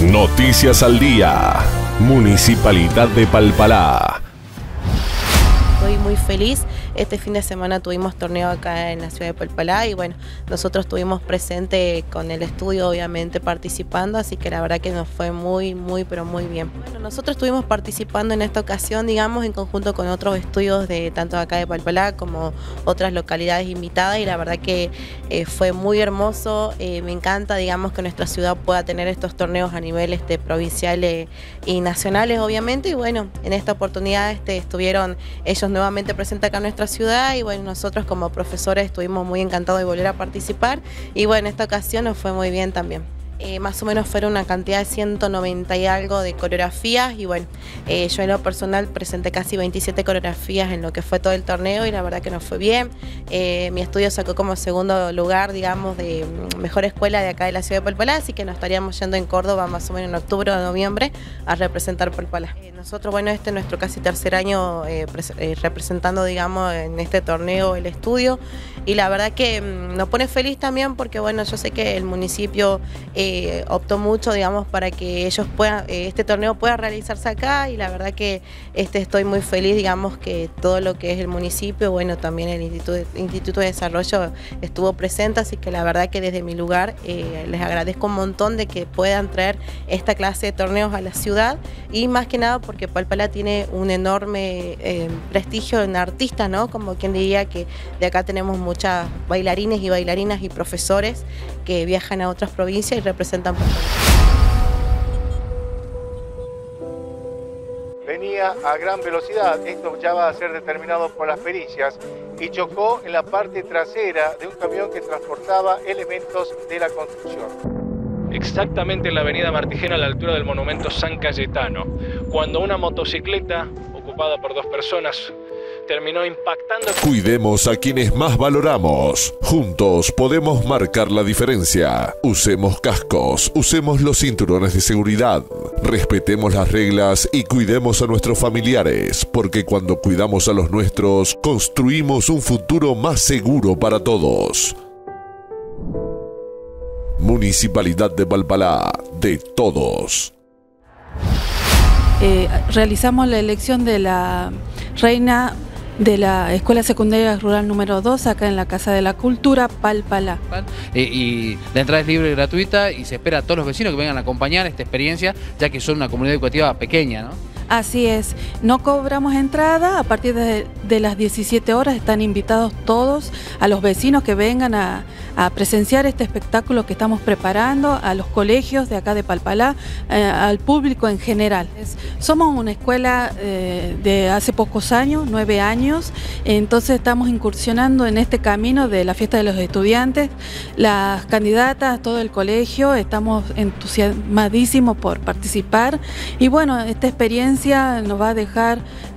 Noticias al día. Municipalidad de Palpalá. Estoy muy feliz. Este fin de semana tuvimos torneo acá en la ciudad de Palpalá y bueno, nosotros estuvimos presentes con el estudio obviamente participando, así que la verdad que nos fue muy pero muy bien. Bueno, nosotros estuvimos participando en esta ocasión, digamos, en conjunto con otros estudios de tanto acá de Palpalá como otras localidades invitadas y la verdad que fue muy hermoso. Me encanta, digamos, que nuestra ciudad pueda tener estos torneos a nivel provinciales y nacionales, obviamente, y bueno, en esta oportunidad estuvieron ellos nuevamente presentes acá en nuestra ciudad y bueno, nosotros como profesores estuvimos muy encantados de volver a participar y bueno, esta ocasión nos fue muy bien también. Más o menos fueron una cantidad de 190 y algo de coreografías y bueno, yo en lo personal presenté casi 27 coreografías en lo que fue todo el torneo y la verdad que nos fue bien. Mi estudio sacó como segundo lugar, digamos, de mejor escuela de acá de la ciudad de Palpalá, así que nos estaríamos yendo en Córdoba más o menos en octubre o noviembre a representar Palpalá. Nosotros, bueno, este es nuestro casi tercer año representando, digamos, en este torneo el estudio y la verdad que nos pone feliz también porque bueno, yo sé que el municipio optó mucho, digamos, para que ellos puedan, este torneo pueda realizarse acá y la verdad que estoy muy feliz, digamos, que todo lo que es el municipio, bueno, también el Instituto de Desarrollo estuvo presente, así que la verdad que desde mi lugar les agradezco un montón de que puedan traer esta clase de torneos a la ciudad y más que nada porque Palpalá tiene un enorme prestigio en artistas, ¿no? Como quien diría que de acá tenemos muchas bailarines y bailarinas y profesores que viajan a otras provincias y representan Palpalá. Venía a gran velocidad, esto ya va a ser determinado por las pericias, y chocó en la parte trasera de un camión que transportaba elementos de la construcción. Exactamente en la avenida Martigena a la altura del monumento San Cayetano, cuando una motocicleta ocupada por dos personas terminó impactando. Cuidemos a quienes más valoramos. Juntos podemos marcar la diferencia. Usemos cascos, usemos los cinturones de seguridad. Respetemos las reglas y cuidemos a nuestros familiares, porque cuando cuidamos a los nuestros, construimos un futuro más seguro para todos. Municipalidad de Palpalá, de todos. Realizamos la elección de la reina de la Escuela Secundaria Rural número 2, acá en la Casa de la Cultura, Palpalá. Y la entrada es libre y gratuita y se espera a todos los vecinos que vengan a acompañar esta experiencia, ya que son una comunidad educativa pequeña, ¿no? Así es, no cobramos entrada, a partir de las 17 horas están invitados todos a los vecinos que vengan a presenciar este espectáculo que estamos preparando, a los colegios de acá de Palpalá, al público en general. Somos una escuela de hace pocos años, 9 años, entonces estamos incursionando en este camino de la fiesta de los estudiantes. Las candidatas, todo el colegio, estamos entusiasmadísimos por participar y bueno, esta experiencia nos va a dejar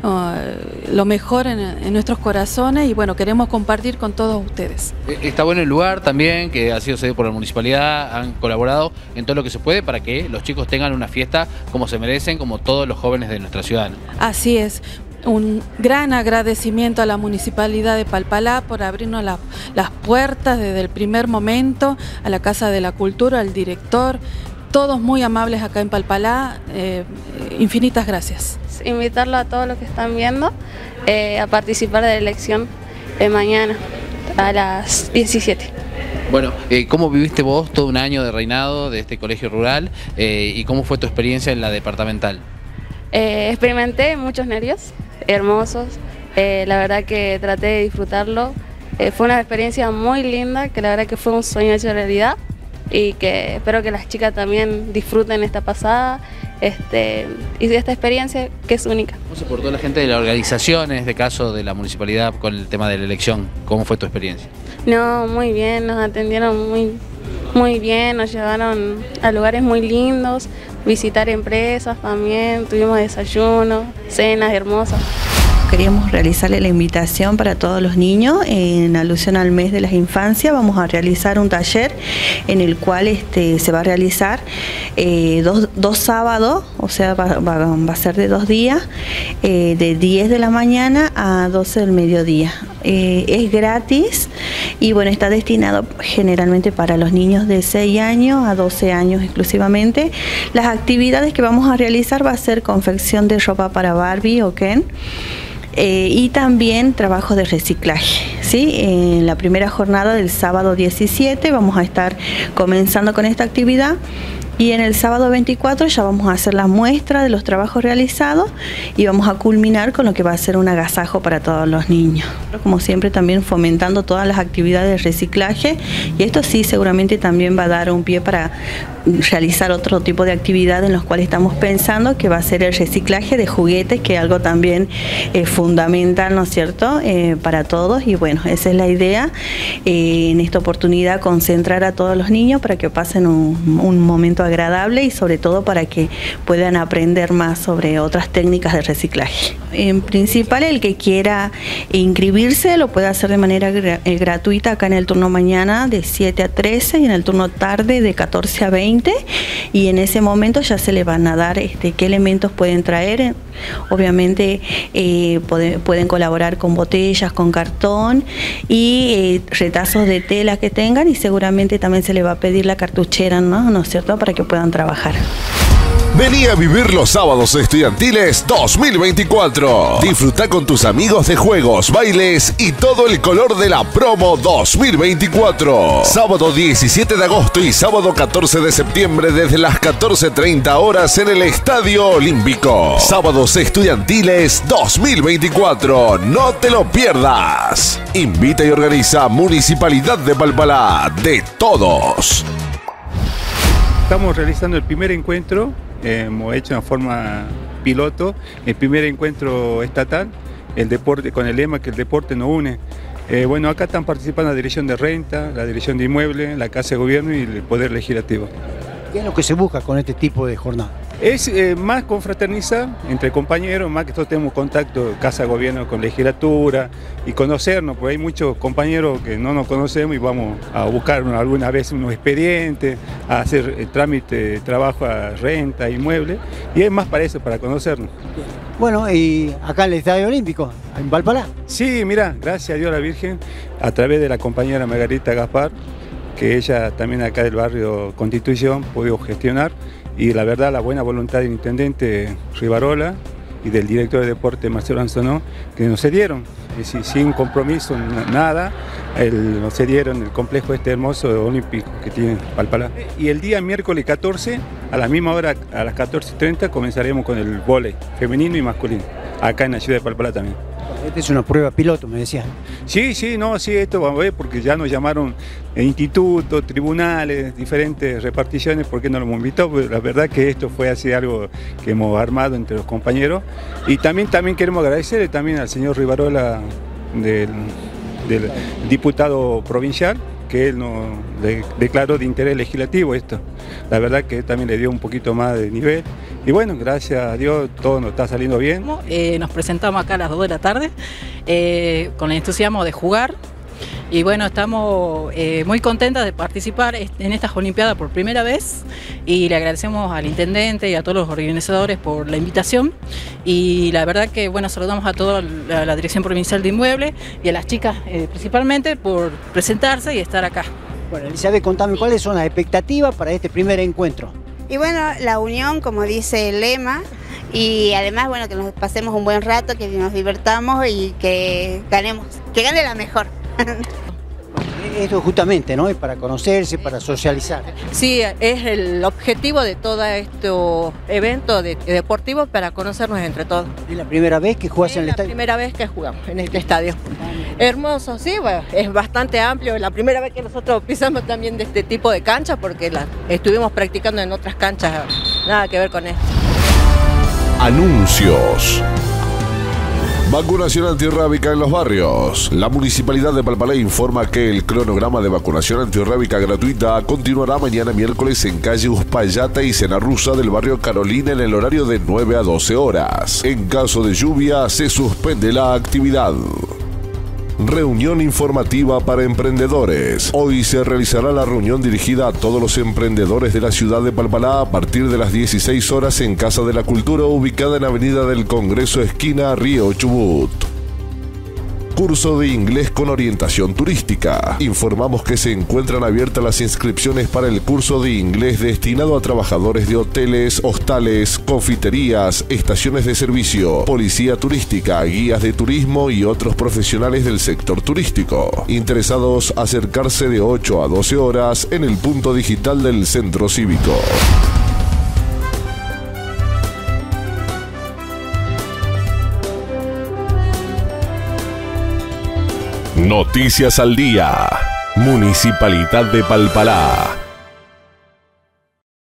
lo mejor en nuestros corazones y bueno, queremos compartir con todos ustedes. Está bueno el lugar también, que ha sido cedido por la municipalidad, han colaborado en todo lo que se puede para que los chicos tengan una fiesta como se merecen, como todos los jóvenes de nuestra ciudad, ¿no? Así es. Un gran agradecimiento a la Municipalidad de Palpalá por abrirnos las puertas desde el primer momento, a la Casa de la Cultura, al director, todos muy amables acá en Palpalá, infinitas gracias. Invitarlo a todos los que están viendo a participar de la elección de mañana a las 17. Bueno, ¿cómo viviste vos todo un año de reinado de este colegio rural y cómo fue tu experiencia en la departamental? Experimenté muchos nervios, hermosos, la verdad que traté de disfrutarlo, fue una experiencia muy linda, que la verdad que fue un sueño hecho realidad y que espero que las chicas también disfruten esta pasada y de esta experiencia que es única. ¿Cómo se portó la gente de la organización, en este caso de la municipalidad, con el tema de la elección? ¿Cómo fue tu experiencia? No, muy bien, nos atendieron muy bien, nos llevaron a lugares muy lindos, visitar empresas también, tuvimos desayunos, cenas hermosas. Queríamos realizarle la invitación para todos los niños en alusión al mes de las infancias. Vamos a realizar un taller en el cual se va a realizar dos sábados, o sea, va a ser de 2 días, de 10 de la mañana a 12 del mediodía. es gratis y bueno, está destinado generalmente para los niños de 6 años a 12 años exclusivamente. Las actividades que vamos a realizar va a ser confección de ropa para Barbie o Ken. Y también trabajo de reciclaje, ¿sí? En la primera jornada del sábado 17 vamos a estar comenzando con esta actividad y en el sábado 24 ya vamos a hacer la muestra de los trabajos realizados y vamos a culminar con lo que va a ser un agasajo para todos los niños. Como siempre también fomentando todas las actividades de reciclaje y esto sí seguramente también va a dar un pie para realizar otro tipo de actividad en los cuales estamos pensando que va a ser el reciclaje de juguetes, que es algo también fundamental, ¿no es cierto?, para todos y bueno, esa es la idea, en esta oportunidad concentrar a todos los niños para que pasen un momento agradable y sobre todo para que puedan aprender más sobre otras técnicas de reciclaje. En principal el que quiera inscribirse lo puede hacer de manera gratuita acá en el turno mañana de 7 a 13 y en el turno tarde de 14 a 20 y en ese momento ya se le van a dar qué elementos pueden traer. Obviamente pueden colaborar con botellas, con cartón y retazos de tela que tengan y seguramente también se le va a pedir la cartuchera, ¿no es cierto?, para que puedan trabajar. Vení a vivir los sábados estudiantiles 2024. Disfruta con tus amigos de juegos, bailes y todo el color de la promo 2024. Sábado 17 de agosto y sábado 14 de septiembre desde las 14:30 horas en el Estadio Olímpico. Sábados estudiantiles 2024. No te lo pierdas. Invita y organiza Municipalidad de Palpalá. De todos. Estamos realizando el primer encuentro, hemos hecho en forma piloto, el primer encuentro estatal, el deporte, con el lema que el deporte nos une. Bueno, acá están participando la Dirección de Renta, la Dirección de Inmueble, la Casa de Gobierno y el Poder Legislativo. ¿Qué es lo que se busca con este tipo de jornada? Es más confraternizar entre compañeros, más que todos tenemos contacto, Casa de Gobierno con Legislatura y conocernos, porque hay muchos compañeros que no nos conocemos y vamos a buscar alguna vez unos expedientes, a hacer el trámite, trabajo a renta, inmueble, y es más para eso, para conocernos. Bueno, y acá en el Estadio Olímpico, en Palpalá. Sí, mira, gracias a Dios a la Virgen, a través de la compañera Margarita Gaspar, que ella también acá del barrio Constitución pudo gestionar, y la verdad la buena voluntad del intendente Rivarola y del director de deporte Marcelo Anzonó, que nos cedieron, es decir, sin compromiso, nada, nos cedieron el complejo hermoso olímpico que tiene Palpalá. Y el día miércoles 14, a la misma hora, a las 14:30, comenzaremos con el vóley femenino y masculino, acá en la ciudad de Palpalá también. Esta es una prueba piloto, me decían. Sí, esto vamos a ver porque ya nos llamaron institutos, tribunales, diferentes reparticiones, porque no lo hemos invitado, pero la verdad que esto fue así algo que hemos armado entre los compañeros. Y también queremos agradecerle también al señor Rivarola, del diputado provincial, que él nos declaró de interés legislativo esto. La verdad que también le dio un poquito más de nivel. Y bueno, gracias a Dios todo nos está saliendo bien. Nos presentamos acá a las 2 de la tarde con el entusiasmo de jugar. Y bueno, estamos muy contentas de participar en estas Olimpiadas por primera vez y le agradecemos al intendente y a todos los organizadores por la invitación y la verdad que bueno, saludamos a toda la Dirección Provincial de Inmueble y a las chicas principalmente por presentarse y estar acá. Bueno, Elizabeth, contame cuáles son las expectativas para este primer encuentro. Y bueno, la unión, como dice el lema, y además bueno, que nos pasemos un buen rato, que nos divertamos y que ganemos, que gane la mejor. Esto justamente, ¿no? Es para conocerse, para socializar. Sí, es el objetivo de todo estos eventos deportivos para conocernos entre todos. ¿Es la primera vez que jugás en el estadio? Es la primera vez que jugamos en este estadio. Hermoso, sí, bueno, es bastante amplio. La primera vez que nosotros pisamos también de este tipo de canchas porque estuvimos practicando en otras canchas, nada que ver con esto. Anuncios. Vacunación antirrábica en los barrios. La Municipalidad de Palpalá informa que el cronograma de vacunación antirrábica gratuita continuará mañana miércoles en calle Uspallata y Cenarrusa del barrio Carolina en el horario de 9 a 12 horas. En caso de lluvia, se suspende la actividad. Reunión informativa para emprendedores. Hoy se realizará la reunión dirigida a todos los emprendedores de la ciudad de Palpalá a partir de las 16 horas en Casa de la Cultura ubicada en Avenida del Congreso esquina Río Chubut. Curso de inglés con orientación turística. Informamos que se encuentran abiertas las inscripciones para el curso de inglés destinado a trabajadores de hoteles, hostales, confiterías, estaciones de servicio, policía turística, guías de turismo y otros profesionales del sector turístico. Interesados, acercarse de 8 a 12 horas en el punto digital del centro cívico. Noticias al día. Municipalidad de Palpalá.